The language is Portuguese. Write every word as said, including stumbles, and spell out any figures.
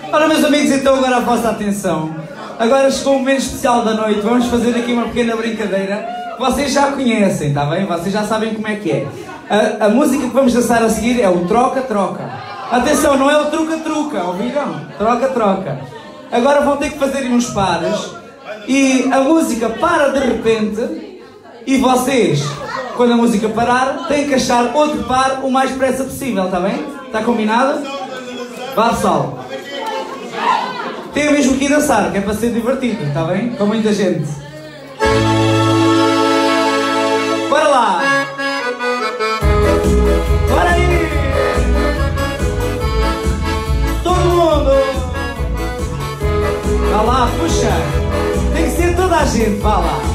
Ora, meus amigos, então agora a vossa atenção. Agora chegou o momento especial da noite. Vamos fazer aqui uma pequena brincadeira que vocês já conhecem, está bem? Vocês já sabem como é que é. A, a música que vamos dançar a seguir é o troca-troca. Atenção, não é o truca-truca, ouviram? Troca-troca. Agora vão ter que fazer uns pares e a música para de repente e vocês, quando a música parar, têm que achar outro par o mais depressa possível, está bem? Está combinado? Vá, pessoal. Tem mesmo que ir dançar, que é para ser divertido, está bem? Com muita gente. Bora lá! Bora aí! Todo mundo! Vá lá, puxa! Tem que ser toda a gente, vá lá!